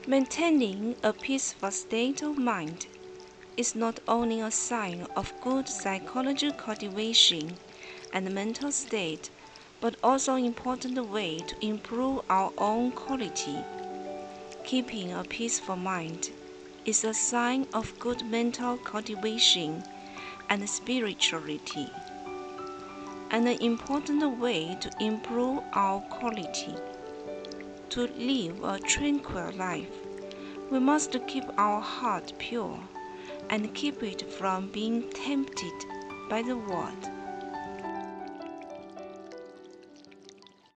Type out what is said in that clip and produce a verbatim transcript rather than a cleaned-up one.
Maintaining a peaceful state of mind is not only a sign of good psychological cultivation and mental state, but also an important way to improve our own quality. Keeping a peaceful mind is a sign of good mental cultivation and spirituality, and an important way to improve our quality. To live a tranquil life, we must keep our heart pure and keep it from being tempted by the world.